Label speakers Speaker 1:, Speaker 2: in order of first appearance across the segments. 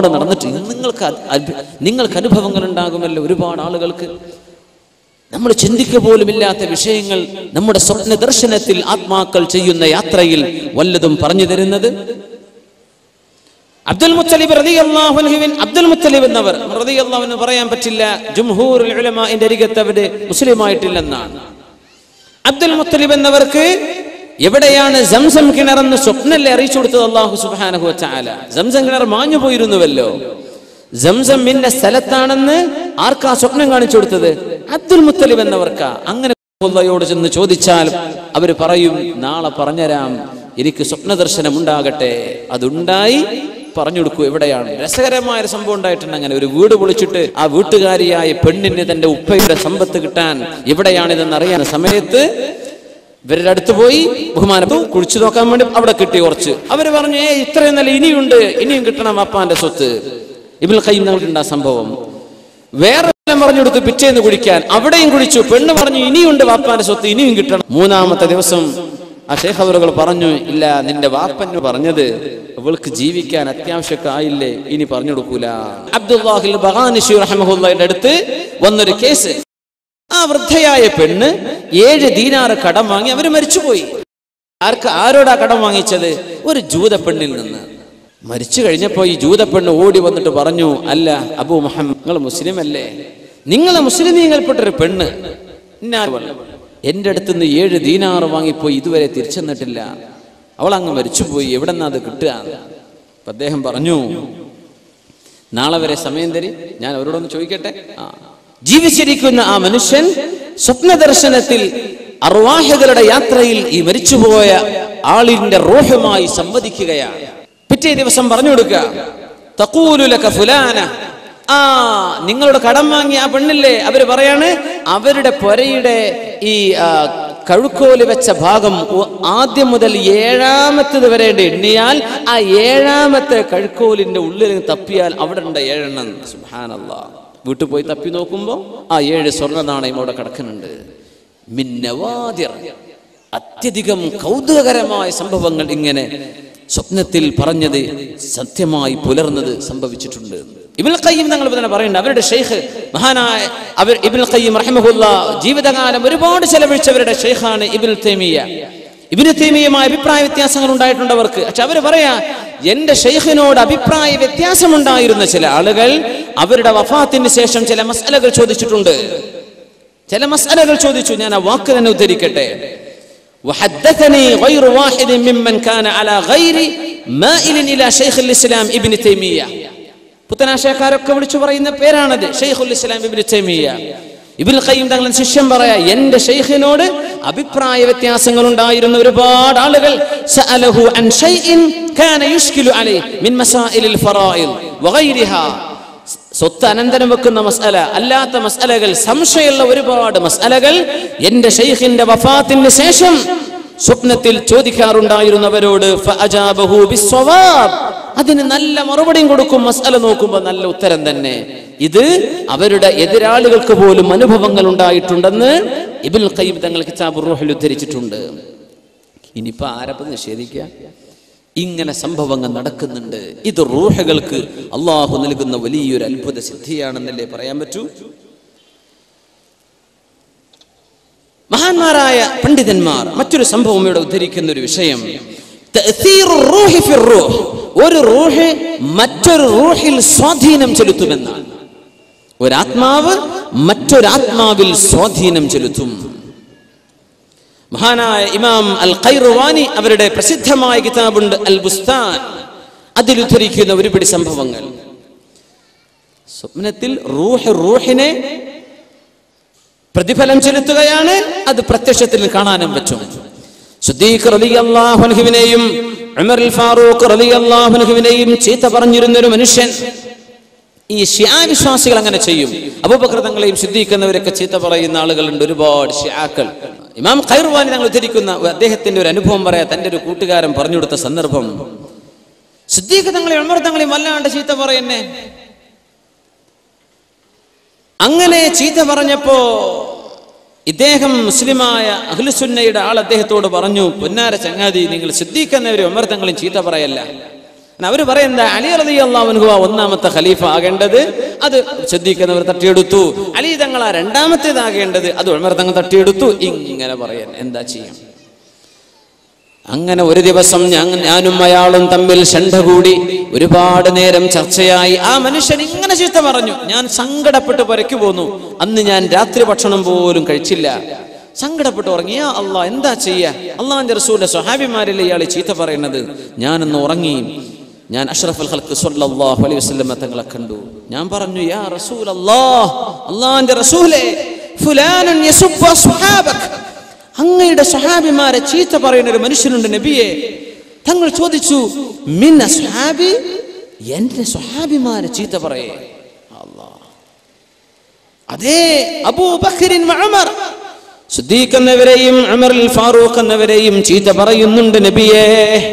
Speaker 1: നടന്നിട്ട് നിങ്ങൾക്ക് അനുഭവങ്ങൾ ഉണ്ടാകുമല്ലോ. ഒരുപാട് ആളുകൾക്ക് നമ്മൾ ചിന്തിക്കുക പോലുമില്ലാത്ത വിഷയങ്ങൾ നമ്മുടെ സ്വപ്ന ദർശനത്തിൽ ആത്മാക്കൾ ചെയ്യുന്ന യാത്രയിൽ വല്ലതും പറഞ്ഞു തരുന്നത്. അബ്ദുൽ മുത്തലിബ് റളിയല്ലാഹു അൻഹു, അബ്ദുൽ മുത്തലിബ് എന്നവർ റളിയല്ലാഹു അൻഹു പറയാൻ പറ്റില്ല, ജംഹൂറുൽ ഉലമാഇന്റെ അരികത്ത് അവര് മുസ്ലിമായിട്ടില്ലെന്നാണ്. അബ്ദുൽ മുത്തലിബ് എന്നവർക്ക് എവിടെയാണ് സംസം കിണറെന്ന് സ്വപ്നല്ലേ അറിയിച്ചു കൊടുത്തത് അല്ലാഹു സുബ്ഹാനഹു വ തആല. സംസം കിണർ മാഞ്ഞു പോയിരുന്നുവല്ലോ. സംസം ഇന്ന സ്ഥലത്താണെന്ന് ആർക്കാ സ്വപ്നം കാണിച്ചു കൊടുത്തത്? അബ്ദുൽ മുത്തലിബ് എന്നവർക്കാ. അങ്ങനെ അല്ലാഹുവോട് ചെന്ന് ചോദിച്ചാൽ അവര് പറയും, നാളെ പറഞ്ഞുതരാം, എനിക്ക് സ്വപ്ന ദർശനം ഉണ്ടാകട്ടെ. അതുണ്ടായി പറഞ്ഞു കൊടുക്കൂ എവിടെയാണ്. രസകരമായ ഒരു സംഭവം ഉണ്ടായിട്ടുണ്ട്. അങ്ങനെ ഒരു വീട് പൊളിച്ചിട്ട് ആ വീട്ടുകാരിയായ പെണ്ണിന് തന്റെ ഉപ്പയുടെ സമ്പത്ത് കിട്ടാൻ എവിടെയാണിതെന്ന് അറിയാൻ സമയത്ത് ഇവരുടെ അടുത്ത് പോയി ബഹുമാനപ്പെട്ടു കുഴിച്ചു നോക്കാൻ വേണ്ടി അവിടെ കിട്ടി കുറച്ച്. അവര് പറഞ്ഞു, ഇത്രയും നല്ല ഇനിയുണ്ട്, ഇനിയും കിട്ടണം അപ്പാന്റെ സ്വത്ത്. ഇബ്നുൽ ഖയ്യിം തങ്ങൾക്കുണ്ട് ആ സംഭവം. വേറെ പറഞ്ഞു കൊടുത്ത് പിറ്റേന്ന് കുഴിക്കാൻ, അവിടെയും കുഴിച്ചു. പെണ്ണ് പറഞ്ഞു, ഇനിയുണ്ട് വാപ്പാന്റെ സ്വത്ത്, ഇനിയും കിട്ടണം. മൂന്നാമത്തെ ദിവസം ആ ശൈഖ് അവറുകൾ പറഞ്ഞു, ഇല്ല, നിന്റെ വാപ്പന് പറഞ്ഞത് അവൾക്ക് ജീവിക്കാൻ അത്യാവശ്യമൊക്കെ ആയില്ലേ, ഇനി പറഞ്ഞു കൊടുക്കൂല. അബ്ദുല്ലാഹിൽ ബഗാനിശി റഹ്മഹുല്ലാഹിന്റെ അടുത്ത് വന്നൊരു കേസ്. ആ വൃദ്ധയായ പെണ്ണ് 7 ദീനാർ കടം വാങ്ങി അവര് മരിച്ചുപോയി. ആരോടാ കടം വാങ്ങിച്ചത്? ഒരു ജൂത പെണ്ണിൽ നിന്ന്. മരിച്ചു കഴിഞ്ഞപ്പോ ഈ ജൂത പെണ്ണ് ഓടി വന്നിട്ട് പറഞ്ഞു, അല്ല അബൂ മുഹമ്മദ്, നിങ്ങൾ മുസ്ലിം അല്ലേ? നിങ്ങളെ മുസ്ലിമീങ്ങൾപ്പെട്ടൊരു പെണ്ണ് എന്റെ അടുത്ത് നിന്ന് 7 ദീനാർ വാങ്ങിപ്പോയി, ഇതുവരെ തിരിച്ചെന്നിട്ടില്ല. അവൾ അങ്ങ് മരിച്ചുപോയി, എവിടെന്നാ അത് കിട്ടുക? അപ്പൊ അദ്ദേഹം പറഞ്ഞു, നാളെ വരെ സമയം തരി, ഞാൻ അവരോടൊന്ന് ചോദിക്കട്ടെ. ജീവിച്ചിരിക്കുന്ന ആ മനുഷ്യൻ സ്വപ്ന ദർശനത്തിൽ അർവാഹകളുടെ യാത്രയിൽ ഈ മരിച്ചുപോയ ആളിന്റെ റൂഹുമായി സംവദിക്കുകയാണ്. പിറ്റേ ദിവസം പറഞ്ഞു കൊടുക്കുക, തഖൂലു ലക ഫുലാന, നിങ്ങളുടെ കടം വാങ്ങിയ ആ പെണ്ണില്ലേ, അവര് പറയാണ്, അവരുടെ പൊരയുടെ ഈ കഴുക്കോല് വെച്ച ഭാഗം ആദ്യം മുതൽ 7ാമത്തേത് വരെ എണ്ണിയാൽ ആ 7ാമത്തെ കഴുക്കോലിന്റെ ഉള്ളിൽ തപ്പിയാൽ അവിടെ ഉണ്ട് 7 എണ്ണം. സുബ്ഹാനല്ലാഹ്. വീട്ടിൽ പോയി തപ്പി നോക്കുമ്പോ ആ 7 സ്വർണ്ണ നാണയം അവിടെ കിടക്കുന്നുണ്ട്. മിന്നവാദിർ, അത്യധികം കൗതുകകരമായ സംഭവങ്ങൾ ഇങ്ങനെ സ്വപ്നത്തിൽ പറഞ്ഞത് സത്യമായി പുലർന്നത് സംഭവിച്ചിട്ടുണ്ട്. ഇബ്നുൽ ഖയ്യിം തങ്ങൾ തന്നെ പറയുന്നുണ്ട്, അവരുടെ ഷെയ്ഖ് മഹാനായ ഇബ്നുൽ ഖയ്യിം റഹിമഹുല്ലാഹ് ജീവിതകാലം ഒരുപാട് ചെലവഴിച്ചവരുടെ ഷെയ്ഖാണ് ഇബ്നുൽ തൈമിയ്യ. ഇബ്നു തൈമിയ്യയുമായി അഭിപ്രായ വ്യത്യാസങ്ങൾ ഉണ്ടായിട്ടുണ്ട് അവർക്ക്. പക്ഷെ അവര് പറയാ, എന്റെ ഷെയ്ഖിനോട് അഭിപ്രായ വ്യത്യാസമുണ്ടായിരുന്ന ചില ആളുകൾ അവരുടെ വഫാത്തിന് ശേഷം ചില മസ്അലകൾ ചോദിച്ചിട്ടുണ്ട്. ചില മസ്അലകൾ ചോദിച്ചു. ഞാൻ ആ വാക്ക് തന്നെ ഉദ്ധരിക്കട്ടെ. وحدثني غير واحد ممن كان على غير مائل الى شيخ الاسلام ابن تيميه. പുത്തനാശയക്കാരൊക്കെ വിളിച്ചു പറയുന്ന പേരാണത്, ഷെയ്ഖുൽ ഇസ്ലാം ഇബ്നു തൈമിയ്യ. ഇബ്നുൽ ഖയ്യിം തങ്ങളുടെ ശിഷ്യൻ പറയാ, എന്റെ ഷെയ്ഖിനോട് അഭിപ്രായ വ്യത്യാസങ്ങൾ ഉണ്ടായിരുന്ന ഒരുപാട് ആളുകൾ സഅലഹു അൻ ഷൈഇൻ കാന യുഷ്കിലു അലൈഹി മിൻ മസായിലിൽ ഫറായിദ് വഗൈരിഹാ. സ്വത്ത് അനന്തരം വെക്കുന്ന മസ്അല അല്ലാത്ത മസ്അലകൾ, സംശയമുള്ള ഒരുപാട് മസ്അലകൾ എന്റെ ഷെയ്ഖിന്റെ വഫാത്തിന് ശേഷം സ്വപ്നത്തിൽ ചോദിക്കാറുണ്ടായിരുന്നവരോട് ഫഅജാബഹു ബിസ്സവാബ്, അതിന് നല്ല മറുപടിയും കൊടുക്കും. മസ്അല നോക്കുമ്പോൾ നല്ല ഉത്തരം തന്നെ. ഇത് അവരുടെ എതിരാളികൾക്ക് പോലും അനുഭവങ്ങൾ ഉണ്ടായിട്ടുണ്ടെന്ന് ഇബ്നുൽ ഖയ്യിം തങ്ങൾ കിതാബുർ റൂഹിൽ ഉദ്ധരിച്ചിട്ടുണ്ട്. ഇനിയിപ്പോ ആരപ്പ നിഷേധിക്കുക? ഇങ്ങനെ സംഭവങ്ങൾ നടക്കുന്നുണ്ട്. ഇത് റൂഹുകൾക്ക് അള്ളാഹു നൽകുന്ന വലിയൊരു അത്ഭുത സിദ്ധിയാണെന്നല്ലേ പറയാൻ പറ്റൂ. മഹാന്മാരായ പണ്ഡിതന്മാർ മറ്റൊരു സംഭവം ഇവിടെ ഉദ്ധരിക്കുന്ന ഒരു വിഷയം, ഒരു റൂഹ് മറ്റൊരു റൂഹിൽ സ്വാധീനം ചെലുത്തുമെന്നാണ്. ഒരാത്മാവ് മറ്റൊരാത്മാവിൽ സ്വാധീനം ചെലുത്തും. മഹാനായ ഇമാം അൽ ഖൈറുവാനി അവരുടെ പ്രസിദ്ധമായ കിതാബുണ്ട് അൽ ബുസ്താൻ, അതിൽ ഉദ്ധരിക്കുന്ന ഒരുപിടി സംഭവങ്ങൾ. സ്വപ്നത്തിൽ റൂഹിനെ പ്രതിഫലം ചെലുത്തുകയാണ്, അത് പ്രത്യക്ഷത്തിൽ കാണാനും പറ്റും. സിദ്ദീഖ് റളിയല്ലാഹു അൻഹുവിനെയും ഉമർ ഫാറൂഖ് റളിയല്ലാഹു അൻഹുവിനെയും ചീത്ത പറഞ്ഞിരുന്ന ഒരു മനുഷ്യൻ. ഈ ശിആ വിശ്വാസികൾ അങ്ങനെ ചെയ്യും. അബൂബക്കർ തങ്ങളെയും സിദ്ദീഖ് എന്നവരൊക്കെ ചീത്ത പറയുന്ന ആളുകളുണ്ട്, ഒരുപാട് ശിആക്കൾ. ഇമാം ഖൈറുവാനി തങ്ങൾ ഉദ്ധരിക്കുന്ന അദ്ദേഹത്തിന്റെ ഒരു അനുഭവം പറയാ. തന്റെ ഒരു കൂട്ടുകാരൻ പറഞ്ഞു കൊടുത്ത സന്ദർഭം, സിദ്ദീഖ് തങ്ങളെയും ഉമർ തങ്ങളെയും വല്ലാണ്ട് ചീത്ത പറയുന്നേ. അങ്ങനെ ചീത്ത പറഞ്ഞപ്പോ ഇദ്ദേഹം മുസ്ലിമായ അഹ്ലുസുന്നയുടെ ആൾ അദ്ദേഹത്തോട് പറഞ്ഞു, പൊന്നാര ചങ്ങാതി, നിങ്ങൾ സിദ്ദീഖ് എന്നവരെ ഉമർ തങ്ങളെയും ചീത്ത പറയല്ല. അവർ പറയുന്നത് അലി റളിയല്ലാഹു അൻഹു ഒന്നാമത്തെ ഖലീഫ ആകേണ്ടത്, അത് സിദ്ദീഖ് എന്നവർ തട്ടിയെടുത്തു. അലി തങ്ങൾ രണ്ടാമത്തേതാകേണ്ടത്, അത് ഉമർ തങ്ങൾ തട്ടിയെടുത്തു. ഇങ്ങനെ പറയാൻ എന്താ ചെയ്യാം? അങ്ങനെ ഒരു ദിവസം ഞാനും അയാളും തമ്മിൽ ശണ്ട കൂടി, ഒരുപാട് നേരം ചർച്ചയായി. ആ മനുഷ്യൻ ഇങ്ങനെ ചീത്ത പറഞ്ഞു. ഞാൻ സങ്കടപ്പെട്ട് പുരയ്ക്ക് പോന്നു. അന്ന് ഞാൻ രാത്രി ഭക്ഷണം പോലും കഴിച്ചില്ല. സങ്കടപ്പെട്ട് ഉറങ്ങി. യാ അല്ലാഹ്, എന്താ ചെയ്യാ? അള്ളാഹുവിന്റെ റസൂലിന്റെ സ്വഹാബിമാരിലെ ഇയാളെ ചീത്ത പറയുന്നത്. ഞാനൊന്ന് ഉറങ്ങി. ഞാൻ അഷ്റഫുൽ ഖൽഖ് സ്വല്ലല്ലാഹു അലൈഹി വസല്ലം തങ്ങളെ കണ്ടു. ഞാൻ പറഞ്ഞു, യാ റസൂലല്ലാഹ്, അള്ളാഹുവിന്റെ റസൂലേ, ഫുലാനുൻ യസുബ്ബു അസ്ഹാബക, അങ്ങയുടെ സ്വഹാബിമാരെ ചീത്ത പറയുന്ന ഒരു മനുഷ്യനുണ്ട് നബിയെ. തങ്ങൾ ചോദിച്ചു, മിൻ അസ്ഹാബി, എന്റെ സ്വഹാബിമാരെ ചീത്ത പറയേ? അല്ലാഹ്, അതേ അബൂബക്കറിൻ ഉമർ, സിദ്ദീഖ് എന്നവരെയും ഉമറുൽ ഫാറൂഖ് എന്നവരെയും ചീത്ത പറയുന്നുണ്ട് നബിയെ.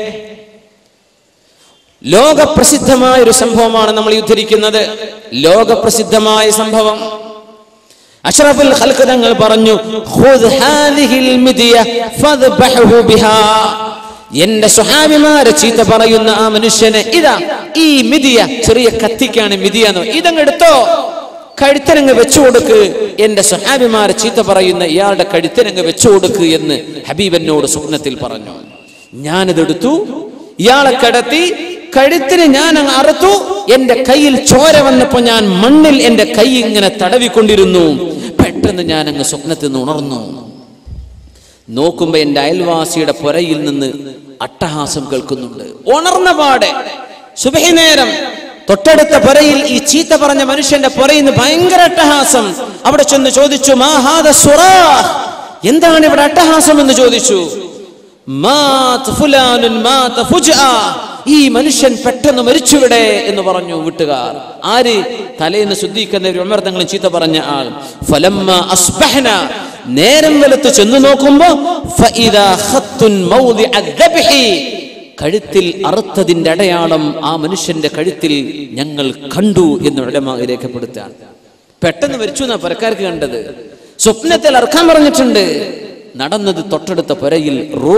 Speaker 1: ലോകപ്രസിദ്ധമായ ഒരു സംഭവമാണ് നമ്മൾ ഉദ്ധരിക്കുന്നത്. ലോകപ്രസിദ്ധമായ സംഭവം. അഷ്റഫുൽ ഖൽഖ് തങ്ങൾ പറഞ്ഞു, ഖുദ് ഹാദിഹിൽ മിദിയ ഫദ്ബഹു ബിഹാ, എന്റെ സ്വഹാബിമാരെ ചീത്ത പറയുന്ന ആ മനുഷ്യനെ ഇതാ ഈ മിദിയ, ചെറിയ കത്തിക്കാണ് മിദിയ എന്ന്, ഇതങ്ങ് എടുത്തോ, കഴുത്തനങ്ങ് വെച്ചു കൊടുക്ക്. എന്റെ സ്വഹാബിമാരെ ചീത്ത പറയുന്ന ഇയാളുടെ കഴുത്തനങ്ങ് വെച്ചു കൊടുക്ക് എന്ന് ഹബീബനോട് സ്വപ്നത്തിൽ പറഞ്ഞു. ഞാനിതെടുത്തു, ഇയാളെ കടത്തി, കഴുത്തിന് ഞാൻ അങ്ങ് അറുത്തു. എന്റെ കയ്യിൽ ചോര വന്നപ്പോ ഞാൻ മണ്ണിൽ എന്റെ കൈ ഇങ്ങനെ തടവിക്കൊണ്ടിരുന്നു. പെട്ടെന്ന് ഞാൻ അങ്ങ് സ്വപ്നത്തിൽ നിന്ന് ഉണർന്നു. നോക്കുമ്പോ എന്റെ അയൽവാസിയുടെ പുരയിൽ നിന്ന് അട്ടഹാസം കേൾക്കുന്നുണ്ട്. ഉണർന്ന പാടെ സുബഹി നേരം തൊട്ടടുത്ത പുരയിൽ ഈ ചീത്ത പറഞ്ഞ മനുഷ്യന്റെ പുരയിൽ നിന്ന് ഭയങ്കര അട്ടഹാസം. അവിടെ ചെന്ന് ചോദിച്ചു, മാ ഹാദ സുറാഹ്, എന്താണ് ഇവിടെ അട്ടഹാസം എന്ന് ചോദിച്ചു. മാത് ഫുലാനുൻ മാത ഫുജ്ആ, ഈ മനുഷ്യൻ പെട്ടെന്ന് മരിച്ചുവിടെ എന്ന് പറഞ്ഞു വീട്ടുകാർ. ആര്? തലേന്ന് സിദ്ദീഖ് എന്നവർ ഉമർ തങ്ങൾ ചീത്ത പറഞ്ഞ ആൾ. ഫലമ്മ അസ്ബഹന, നേരം വെളുത്ത് ചെന്ന് നോക്കുമ്പോ ഫഇദാ ഖത്തുൻ മൗദിഅ ദബ്ഹി, കഴുത്തിൽ അറുത്തതിന്റെ അടയാളം ആ മനുഷ്യന്റെ കഴുത്തിൽ ഞങ്ങൾ കണ്ടു എന്ന് ഉലമാ രേഖപ്പെടുത്താൻ. പെട്ടെന്ന് മരിച്ചു എന്നാ പരക്കാർക്ക് കണ്ടത്. സ്വപ്നത്തിൽ അറുക്കാൻ പറഞ്ഞിട്ടുണ്ട്. നടന്നത് തൊട്ടടുത്ത പുരയിൽ.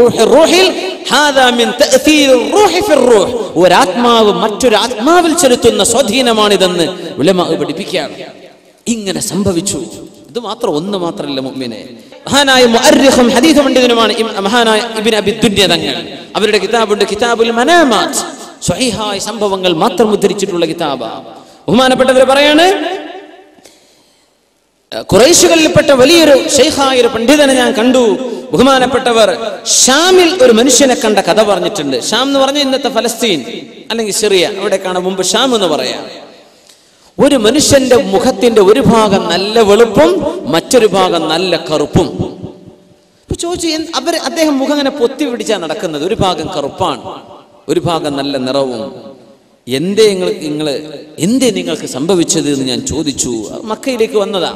Speaker 1: ഒരാത്മാവ് മറ്റൊരു ആത്മാവിൽ ചെലുത്തുന്ന സ്വാധീനമാണിതെന്ന് ഉലമാ പഠിപ്പിക്കുകയാണ്. ഇങ്ങനെ സംഭവിച്ചു. ഇത് മാത്രം, ഒന്ന് മാത്രമല്ല മുഅ്മിനെ. മഹാനായ മുഅർരിഖും ഹദീസ് പണ്ഡിതനുമാണ് മഹാനായ ഇബ്നു അബി ദുനിയ തങ്ങൾ. അവരുടെ കിതാബുണ്ട്, കിതാബുൽ മനാമാത്ത്, സ്വഹീഹായ സംഭവങ്ങൾ മാത്രം ഉദ്ധരിച്ചിട്ടുള്ള കിതാബ്. ബഹുമാനപ്പെട്ടവർ പറയാണ്, ഖുറൈശുകളിൽപ്പെട്ട വലിയൊരു ശൈഖായ ഒരു പണ്ഡിതനെ ഞാൻ കണ്ടു. ബഹുമാനപ്പെട്ടവർ ഷാമിൽ ഒരു മനുഷ്യനെ കണ്ട കഥ പറഞ്ഞിട്ടുണ്ട്. ഷാം എന്ന് പറഞ്ഞാൽ ഇന്നത്തെ ഫലസ്തീൻ അല്ലെങ്കിൽ സിറിയ, അവിടേക്കാണ് മുമ്പ് ഷാം എന്ന് പറയാം. ഒരു മനുഷ്യന്റെ മുഖത്തിന്റെ ഒരു ഭാഗം നല്ല വെളുപ്പും മറ്റൊരു ഭാഗം നല്ല കറുപ്പും. ചോദിച്ചു, അദ്ദേഹം മുഖം അങ്ങനെ പൊത്തി പിടിച്ചാ നടക്കുന്നത്. ഒരു ഭാഗം കറുപ്പാണ്, ഒരു ഭാഗം നല്ല നിറവും. എന്തേ നിങ്ങൾക്ക് സംഭവിച്ചത് എന്ന് ഞാൻ ചോദിച്ചു. മക്കയിലേക്ക് വന്നതാ,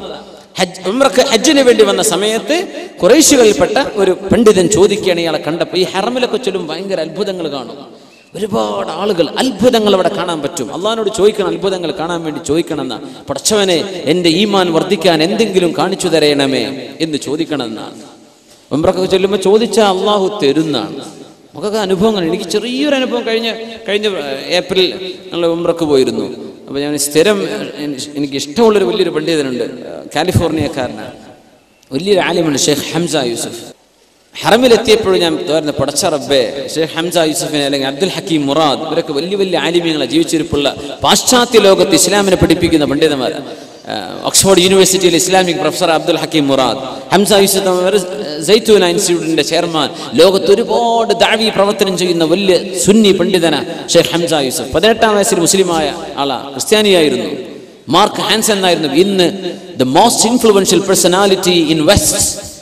Speaker 1: ഹജ്ജിന് വേണ്ടി വന്ന സമയത്ത് ഖുറൈശികളിൽപ്പെട്ട ഒരു പണ്ഡിതൻ ചോദിക്കുകയാണ്. ഇയാളെ കണ്ടപ്പോൾ ഈ ഹറമിലൊക്കെ ചൊല്ലും ഭയങ്കര അത്ഭുതങ്ങൾ കാണും. ഒരുപാട് ആളുകൾ അത്ഭുതങ്ങൾ അവിടെ കാണാൻ പറ്റും. അള്ളാഹിനോട് ചോദിക്കണം, അത്ഭുതങ്ങൾ കാണാൻ വേണ്ടി ചോദിക്കണം എന്നാ. പടച്ചവനെ, എന്റെ ഈമാൻ വർദ്ധിക്കാൻ എന്തെങ്കിലും കാണിച്ചു തരയണമേ എന്ന് ചോദിക്കണം എന്നാണ്. ഉംറക്ക് ചൊല്ലുമ്പോൾ ചോദിച്ചാൽ അള്ളാഹു തരുന്നാണ്. നമുക്കൊക്കെ അനുഭവങ്ങൾ. എനിക്ക് ചെറിയൊരു അനുഭവം കഴിഞ്ഞ ഏപ്രിൽ ഞങ്ങൾ ഉംറക്ക് പോയിരുന്നു. അപ്പോൾ ഞാൻ സ്ഥിരം, എനിക്ക് ഇഷ്ടമുള്ളൊരു വലിയൊരു പണ്ഡിതനുണ്ട്, കാലിഫോർണിയക്കാരനാണ്, വലിയൊരു ആലിമാണ്, ഷെയ്ഖ് ഹംസ യൂസഫ്. ഹറമിലെത്തിയപ്പോഴും ഞാൻ തോരുന്ന പടച്ച റബ്ബേ, ഷെയ്ഖ് ഹംസ യൂസഫിനെ അല്ലെങ്കിൽ അബ്ദുൽ ഹക്കീം മുറാദ്, ഇവരൊക്കെ വലിയ വലിയ ആലിമ്യങ്ങളെ ജീവിച്ചിരിപ്പുള്ള പാശ്ചാത്യ ലോകത്ത് ഇസ്ലാമിനെ പഠിപ്പിക്കുന്ന പണ്ഡിതന്മാർ. ഓക്സ്ഫോർഡ് യൂണിവേഴ്സിറ്റിയിലെ Islamic professor Abdul Hakim Murad, Hamza Yusuf Zaytuna ഇൻസ്റ്റിറ്റ്യൂട്ടിന്റെ ചെയർമാൻ, ലോകത്ത് ഒരുപാട് ദഅവി പ്രവർത്തനം ചെയ്യുന്ന വലിയ സുന്നി പണ്ഡിതന ഷെയ്ഖ് ഹംസ യൂസഫ്. 18-ാം വയസ്സിൽ മുസ്ലിമായ ആളാ, ക്രിസ്ത്യാനിയായിരുന്നു. മാർക്ക് ഹാൻസൺ എന്നായിരുന്നു ഇന്ന് the most influential personality in west.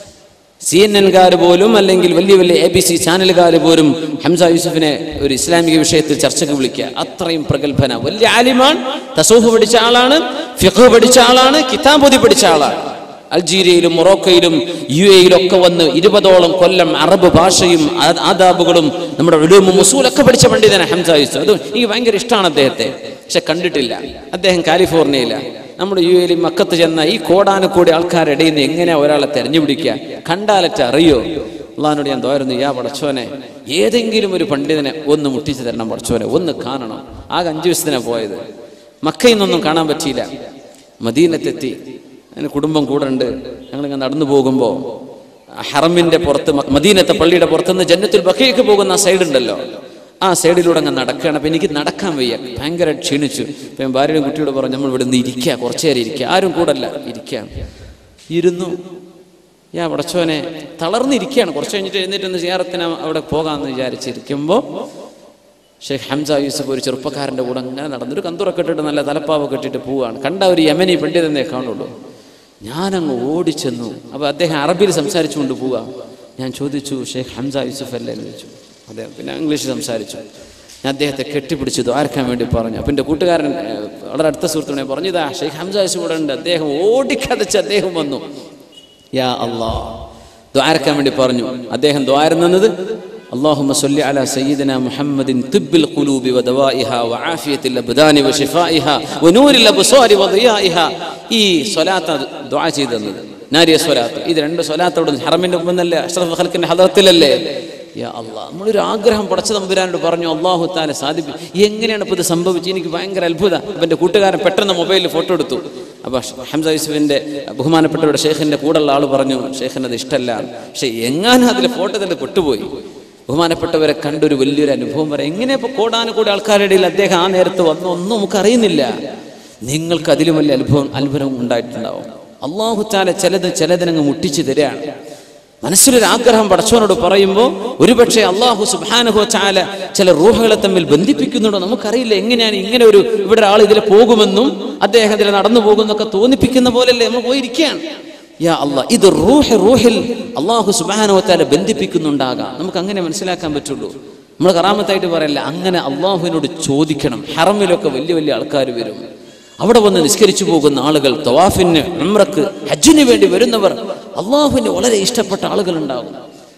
Speaker 1: CNN-കാർ പോലും അല്ലെങ്കിൽ വലിയ വലിയ ABC ചാനലുകാർ പോലും ഹംസ യൂസഫിനെ ഒരു ഇസ്ലാമിക വിഷയത്തിൽ ചർച്ചയ്ക്ക് വിളിക്കുക. അത്രയും പ്രഗത്ഭന, വലിയ ആലിമാണ്, തസൂഫ് പഠിച്ച ആളാണ്, ഫിഖ് പഠിച്ച ആളാണ്, കിതാബോധി പഠിച്ച ആളാണ്. അൾജീരിയയിലും മൊറോക്കയിലും UAE-യിലും ഒക്കെ വന്ന് 20ഓളം കൊല്ലം അറബ് ഭാഷയും ആദാബുകളും നമ്മുടെ ഉലൂമും ഉസൂലൊക്കെ പഠിച്ച പണ്ഡിതനാണ് ഹംസ യൂസഫ്. അത് എനിക്ക് ഭയങ്കര ഇഷ്ടമാണ് അദ്ദേഹത്തെ. പക്ഷെ കണ്ടിട്ടില്ല. അദ്ദേഹം കാലിഫോർണിയയിലാണ്. നമ്മുടെ UAE-യിൽ മക്കത്ത് ചെന്ന ഈ കോടാനക്കോടി ആൾക്കാരുടെ ഇടയിൽ നിന്ന് എങ്ങനെയാ ഒരാളെ തെരഞ്ഞുപിടിക്കുക? കണ്ടാലറ്റ അറിയോ? അള്ളാഹിനോട് ഞാൻ ദുആയിരുന്നു, യാ പടച്ചോനെ ഏതെങ്കിലും ഒരു പണ്ഡിതനെ ഒന്ന് മുട്ടിച്ചു തരണം പടച്ചോനെ, ഒന്ന് കാണണം. ആകെ 5 ദിവസത്തിനാണ് പോയത്. മക്കയിൽ നിന്നൊന്നും കാണാൻ പറ്റിയില്ല. മദീനത്തെത്തി. അതിന് കുടുംബം കൂടെ ഉണ്ട്. ഞങ്ങളിങ്ങനെ നടന്നു പോകുമ്പോൾ ഹറമിൻ്റെ പുറത്ത്, മദീനത്തെ പള്ളിയുടെ പുറത്തുനിന്ന് ജന്നത്തുൽ ബഖീക്ക് പോകുന്ന ആ സൈഡ് ഉണ്ടല്ലോ, ആ സൈഡിലൂടെ അങ്ങ് നടക്കുകയാണ്. അപ്പം എനിക്ക് നടക്കാൻ വയ്യ, ഭയങ്കര ക്ഷീണിച്ചു. അപ്പം ഞാൻ ഭാര്യയുടെ കുട്ടിയോട് പറഞ്ഞു, നമ്മൾ ഇവിടെ നിന്ന് ഇരിക്കുക, കുറച്ചു നേരം ഇരിക്കുക, ആരും കൂടല്ല, ഇരിക്കാം. ഇരുന്നു. ഞാൻ പടച്ചോനെ തളർന്നിരിക്കുകയാണ്. കുറച്ച് കഴിഞ്ഞിട്ട് എഴുന്നേറ്റൊന്ന് സിയാറത്തിന് അവിടെ പോകാമെന്ന് വിചാരിച്ചിരിക്കുമ്പോൾ ഷെയ്ഖ് ഹംസ യൂസുഫ് ഒരു ചെറുപ്പക്കാരൻ്റെ കൂടെ അങ്ങനെ നടന്നൊരു കന്തുറൊക്കെ ഇട്ടിട്ട് നല്ല തലപ്പാവൊക്കെ ഇട്ടിട്ട് പോവുകയാണ്. കണ്ട ഒരു യമനി പണ്ഡിതനെ കാണുള്ളൂ. ഞാനങ്ങ് ഓടിച്ചെന്നു. അപ്പോൾ അദ്ദേഹം അറബിയിൽ സംസാരിച്ചുകൊണ്ട് പോവുക. ഞാൻ ചോദിച്ചു, ഷെയ്ഖ് ഹംസ യൂസുഫ് അല്ലേ എന്ന് ചോദിച്ചു. അദ്ദേഹം പിന്നെ ഇംഗ്ലീഷിൽ സംസാരിച്ചു. ഞാൻ അദ്ദേഹത്തെ കെട്ടിപ്പിടിച്ച് ദ്വാരക്കാൻ വേണ്ടി പറഞ്ഞു. അപ്പം എൻ്റെ കൂട്ടുകാരൻ വളരെ അടുത്ത സുഹൃത്തുക്കളെ പറഞ്ഞു, ഇതാ ഷെയ്ഖ് ഹംസ യൂസുഫ് ഇവിടെ ഉണ്ട്. അദ്ദേഹം ഓടിക്കതച്ച് അദ്ദേഹം വന്നു. യാ അല്ലാഹ് ദ്വാരക്കാൻ വേണ്ടി പറഞ്ഞു. അദ്ദേഹം ദ്വാരുന്നത് അല്ലാഹുമ്മ സ്വല്ലി അലാ സയ്യിദിനാ മുഹമ്മദിൻ തിബ്ബിൽ ഖുലൂബി വദവാഇഹാ വആഫിയത്തിൽ അബ്ദാനി വശിഫാഇഹാ വനൂരിൽ അബ്സാരി വദിയാഇഹാ. ഈ സ്വലാത്ത് ദുആ ചെയ്തത് നാരിയ സ്വലാത്ത്. ഇത് 2 സ്വലാത്തോട് ഹറമിൻ്റെ മുമ്പല്ലേ, അഷ്റഫ് ഖൽഖിന്റെ ഹദറത്തിലല്ലേ. യാ അല്ലാഹ് നമ്മളൊരു ആഗ്രഹം പടച്ച തമ്പുരാനോട് പറഞ്ഞു, അല്ലാഹു തആല സാധിപ്പിച്ചു. എങ്ങനെയാണ് ഇപ്പോൾ ഇത് സംഭവിച്ചത്? എനിക്ക് ഭയങ്കര അത്ഭുതം. അപ്പം എൻ്റെ കൂട്ടുകാരൻ പെട്ടെന്ന് മൊബൈലിൽ ഫോട്ടോ എടുത്തു. അപ്പോൾ ഹംസ യൂസുഫിൻ്റെ ബഹുമാനപ്പെട്ടവരുടെ ഷെയ്ഖിൻ്റെ കൂടെയുള്ള ആൾ പറഞ്ഞു, ഷെയ്ഖിന് അത് ഇഷ്ടമല്ല. പക്ഷേ എങ്ങാനും അതിൽ ഫോട്ടോ തന്നെ പെട്ടുപോയി. ബഹുമാനപ്പെട്ടവരെ കണ്ടൊരു വലിയൊരു അനുഭവം പറയാം. എങ്ങനെ ഇപ്പോൾ കോടാനുകൂടി ആൾക്കാരുടെ ഇടയിൽ അദ്ദേഹം ആ നേരത്ത് വന്നു, ഒന്നും നമുക്കറിയുന്നില്ല. നിങ്ങൾക്ക് അതിലും വലിയ അത്ഭുതം ഉണ്ടായിട്ടുണ്ടാവും. അല്ലാഹു തആല ചിലതിനങ്ങ് മുട്ടിച്ചു തരികയാണ്. മനസ്സിലൊരു ആഗ്രഹം പടച്ചവനോട് പറയുമ്പോൾ ഒരുപക്ഷെ അല്ലാഹു സുബ്ഹാനഹു വ തആല ചില റൂഹുകളെ തമ്മിൽ ബന്ധിപ്പിക്കുന്നുണ്ടോ നമുക്കറിയില്ല. എങ്ങനെയാണ് ഇങ്ങനെ ഒരു ഇവിടെ ആൾ ഇതിൽ പോകുമെന്നും അദ്ദേഹം ഇതിൽ നടന്നു പോകുന്നൊക്കെ തോന്നിപ്പിക്കുന്ന പോലെയല്ലേ നമ്മൾ പോയിരിക്കുകയാണ്. യാ അല്ലാഹ്, ഇത് റൂഹിൽ അല്ലാഹു സുബ്ഹാനഹു വ തആല ബന്ധിപ്പിക്കുന്നുണ്ടാകാം. നമുക്ക് അങ്ങനെ മനസ്സിലാക്കാൻ പറ്റുള്ളൂ. നമ്മൾ കറാമത്തായിട്ട് പറയല്ല, അങ്ങനെ അല്ലാഹുവിനോട് ചോദിക്കണം. ഹറമിലൊക്കെ വലിയ വലിയ ആൾക്കാർ വരും. അവിടെ വന്ന് നിസ്കരിച്ചു പോകുന്ന ആളുകൾ, തവാഫിന്, ഉംറക്ക്, ഹജ്ജിന് വേണ്ടി വരുന്നവർ, അള്ളാഹുവിന് വളരെ ഇഷ്ടപ്പെട്ട ആളുകൾ ഉണ്ടാകും.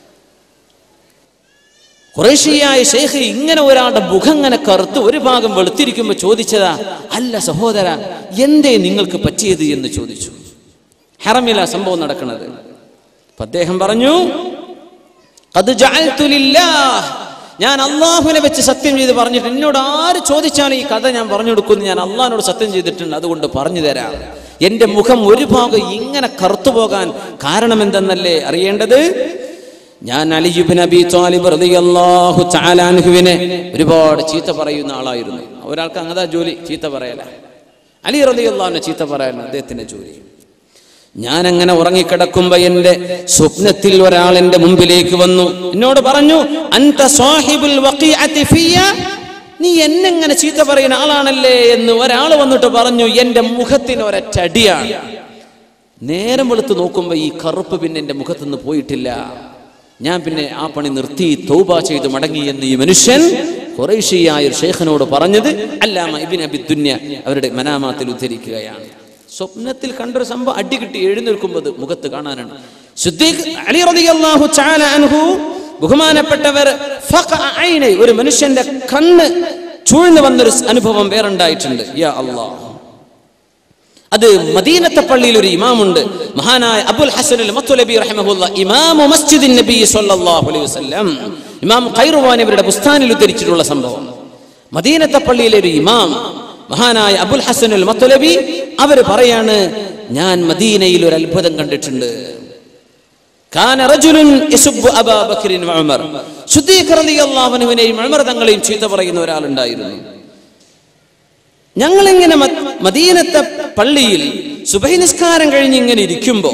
Speaker 1: ഖുറൈശിയായ ശൈഖ് ഇങ്ങനെ ഒരാളുടെ മുഖം ഇങ്ങനെ കറുത്ത് ഒരു ഭാഗം വെളുത്തിരിക്കുമ്പോൾ ചോദിച്ചതാ, അല്ല സഹോദര, എന്തേ നിങ്ങൾക്ക് പറ്റിയത് എന്ന് ചോദിച്ചു. ഹറമിലാ സംഭവം നടക്കുന്നത്. അദ്ദേഹം പറഞ്ഞു, ഖദ് ജഅൽതു ലില്ലാഹ്, ഞാൻ അള്ളാഹുവിനെ വെച്ച് സത്യം ചെയ്ത് പറഞ്ഞിട്ട് എന്നോട് ആര് ചോദിച്ചാലും ഈ കഥ ഞാൻ പറഞ്ഞു കൊടുക്കുന്നു. ഞാൻ അള്ളാഹിനോട് സത്യം ചെയ്തിട്ടുണ്ട്, അതുകൊണ്ട് പറഞ്ഞു തരാം. എൻ്റെ മുഖം ഒരു ഭാഗം ഇങ്ങനെ കറുത്തു പോകാൻ കാരണം എന്തെന്നല്ലേ അറിയേണ്ടത്? ഞാൻ അലി ഇബ്നു അബീ ത്വാലിബ് റളിയല്ലാഹു തആല അൻഹുവിനെ ഒരുപാട് ചീത്ത പറയുന്ന ആളായിരുന്നു. ഒരാൾക്ക് അങ്ങതാ ജോലി, ചീത്ത പറയല. അലി റളിയല്ലാഹുവിനെ ചീത്ത പറയലാണ് അദ്ദേഹത്തിന്റെ ജോലി. ഞാൻ അങ്ങനെ ഉറങ്ങിക്കിടക്കുമ്പോ എന്റെ സ്വപ്നത്തിൽ ഒരാൾ എന്റെ മുമ്പിലേക്ക് വന്നു. എന്നോട് പറഞ്ഞു, അൻത സാഹിബുൽ വഖീഅതി ഫിയ, നീ എന്നെങ്ങനെ ചീത്ത പറയുന്ന ആളാണല്ലേ എന്ന് ഒരാൾ വന്നിട്ട് പറഞ്ഞു. എന്റെ മുഖത്തിന് ഒരറ്റടിയാണ്. നേരം വെളുത്ത് നോക്കുമ്പോ ഈ കറുപ്പ് പിന്നെ എന്റെ മുഖത്തുനിന്ന് പോയിട്ടില്ല. ഞാൻ പിന്നെ ആ പണി നിർത്തി തൗബ ചെയ്ത് മടങ്ങി എന്ന് ഈ മനുഷ്യൻ ഖുറൈശിയായ ഒരു ശൈഖിനോട് പറഞ്ഞത് അല്ലാമ ഇബ്നു അബി ദുനിയ അവരുടെ മനാമാത്തിൽ ഉദ്ധരിക്കുകയാണ്. സ്വപ്നത്തിൽ കണ്ടൊരു സംഭവം അടി കിട്ടി എഴുന്നേൽക്കുമ്പോൾ മുഖത്ത് കാണാനാണ്. സിദ്ദീഖ് അലി റളിയല്ലാഹു തആല അൻഹു ബഹുമാനപ്പെട്ടവർ ഒരു മനുഷ്യന്റെ കണ്ണ് ചൂഴ്ന്നു വന്നൊരു അനുഭവം വേറുണ്ടായിട്ടുണ്ട്. യാ അല്ലാഹ്, അത് മദീനത്തെ പള്ളിയിൽ ഒരു ഇമാമുണ്ട്, മഹാനായ അബുൽ ഹസൻ അൽ മത്ലബി റഹിമഹുല്ലാഹ്, ഇമാമു മസ്ജിദിൻ നബി സല്ലല്ലാഹു അലൈഹി വസല്ലം, ഇമാം ഖൈറുവാനി അവരുടെ ബുസ്താനിൽ ഉദ്ധരിച്ചിട്ടുള്ള സംഭവം. മദീനത്തെ പള്ളിയിലെ ഒരു ഇമാം മഹാനായ അബുൽ ഹസൻ അൽ മത്ലബി അവർ പറയാണ്, ഞാൻ മദീനയിൽ ഒരു അത്ഭുതം കണ്ടിട്ടുണ്ട്. കാന റജുലുൻ യസുബ്ബു അബൂ ബക്കർ വ ഉമർ, സിദ്ദീഖ് റളിയല്ലാഹു അൻഹുവിനെയും ഉമർ തങ്ങളെയും ചീത്ത പറയുന്ന ഒരാളുണ്ടായിരുന്നു. ഞങ്ങളിങ്ങനെ മദീനത്തെ പള്ളിയിൽ സുബഹി നിസ്കാരം കഴിഞ്ഞ് ഇങ്ങനെ ഇരിക്കുമ്പോ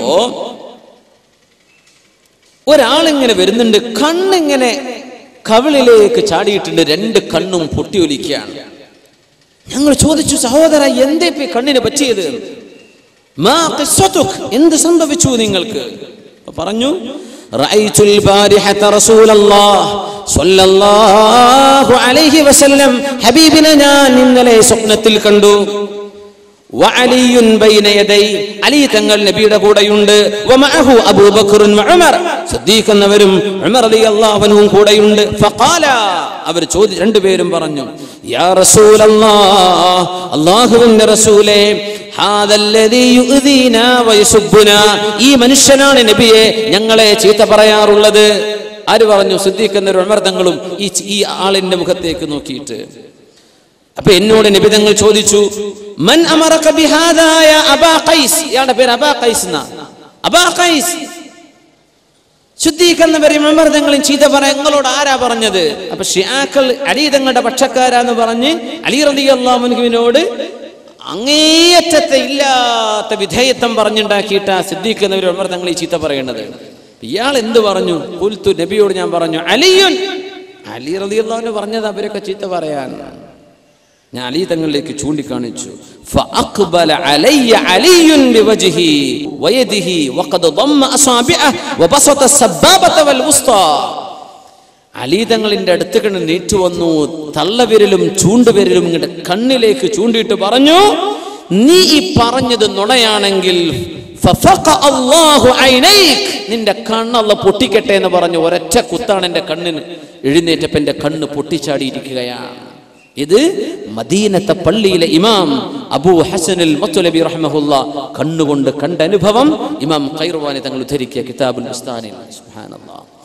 Speaker 1: ഒരാളിങ്ങനെ വരുന്നുണ്ട്. കണ്ണിങ്ങനെ കവിളിലേക്ക് ചാടിയിട്ടുണ്ട്, 2 കണ്ണും പൊട്ടിയൊലിക്കുകയാണ്. ഞങ്ങൾ ചോദിച്ചു, സഹോദര എന്തേ കണ്ണിന് പറ്റിയത്? മാ ഖിസ്സതുക്, എന്ത് സംഭവിച്ചു നിങ്ങൾക്ക്? പറഞ്ഞു, റഅയ്തുൽ ബാരിഹത റസൂലല്ലാഹ് സ്വല്ലല്ലാഹു അലൈഹി വസല്ലം, ഹബീബിനെ ഞാൻ ഇന്നലെ സ്വപ്നത്തിൽ കണ്ടു. വഅലിയുൻ ബൈന യദൈ, അലി തങ്ങൾ നബിയുടെ കൂടെയുണ്ട്. വമഅഹു അബൂബക്കർ വ ഉമർ, സിദ്ദീഖ് എന്നവരും ഉമർ റളിയല്ലാഹു അൻഹും കൂടെയുണ്ട്. ഫഖാല, അവർ രണ്ടുപേരും പറഞ്ഞു, യാ റസൂലല്ലാഹ്, അല്ലാഹുവിന്റെ റസൂലേ, ഹാദല്ലദീ യുഅ്ദീനാ വയസുബ്ബുനാ, ഈ മനുഷ്യനാണ് നബിയെ ഞങ്ങളെ ചീത്ത പറയാറുള്ളത്. ആര് പറഞ്ഞു? സിദ്ദീഖ് എന്നൊരു ഉമർ തങ്ങളും ഈ ആളിന്റെ മുഖത്തേക്ക് നോക്കിയിട്ട്. അപ്പൊ എന്നോട് നബി തങ്ങൾ ചോദിച്ചു, മൻ അമറക ബിഹാദാ യാ അബാ ഖൈസ്? ഇയാളുടെ പേര് അബാ ഖൈസ് എന്നാ. അബാ ഖൈസ്, സിദ്ദീഖ് എന്നവരെയും ഉമർ തങ്ങളും ചീത്ത പറയാൻ നിങ്ങളോട് ആരാ പറഞ്ഞത്? അപ്പൊ ഷിയാക്കൾ അലി തങ്ങളുടെ പക്ഷക്കാരാന്ന് പറഞ്ഞ് അലി റളിയല്ലാഹു അൻഹുവിനോട് അങ്ങേയറ്റത്തെ ഇല്ലാത്ത വിധേയത്വം പറഞ്ഞുണ്ടാക്കിയിട്ട് ആ സിദ്ദീഖ് എന്നവർ ഉമർ തങ്ങൾ ഈ ചീത്ത പറയുന്നത്. ഇയാൾ എന്ത് പറഞ്ഞു? ഖുൽതു, നബിയോട് ഞാൻ പറഞ്ഞു, അലിയുൻ, അലി റളിയല്ലാഹു അൻഹു പറഞ്ഞത് അവരൊക്കെ ചീത്ത പറയാൻ. ഞാൻ അലി തങ്ങളിലേക്ക് ചൂണ്ടിക്കാണിച്ചു. ഫഅഖ്ബല അലയ്യ അലിയുൻ ബിവജ്ഹി വയദിഹി വഖദ ദമ്മ അസാബിഅഹു വബസത സബ്ബാബത വൽ വുസ്താ. അലി തങ്ങളിന്റെ അടുത്തേക്ക് നീറ്റു വന്നു, തള്ളവിരലും ചൂണ്ടുവിരലും ഇങ്ങോട്ട് കണ്ണിലേക്ക് ചൂണ്ടിയിട്ട് പറഞ്ഞു, നീ ഈ പറഞ്ഞത് നുണയാണെങ്കിൽ നിന്റെ കണ്ണ് അല്ലാഹു പൊട്ടിക്കട്ടെ എന്ന് പറഞ്ഞു. ഒരൊറ്റ കുത്താണ് എന്റെ കണ്ണിന്. എഴുന്നേറ്റപ്പോ എന്റെ കണ്ണ് പൊട്ടിച്ചാടിയിരിക്കുകയാണ്. ഇത് മദീനത്തെ പള്ളിയിലെ ഇമാം അബൂ ഹസനുൽ മത്ലബി റഹ്മഹുല്ലാ കണ്ണുകൊണ്ട് കണ്ട അനുഭവം ഇമാം ഖൈർവാനി തങ്ങൾ ഉദ്ധരിക്കിയ കിതാബുൽ ബുസ്താനിൽ. സുബ്ഹാനല്ലാഹ്.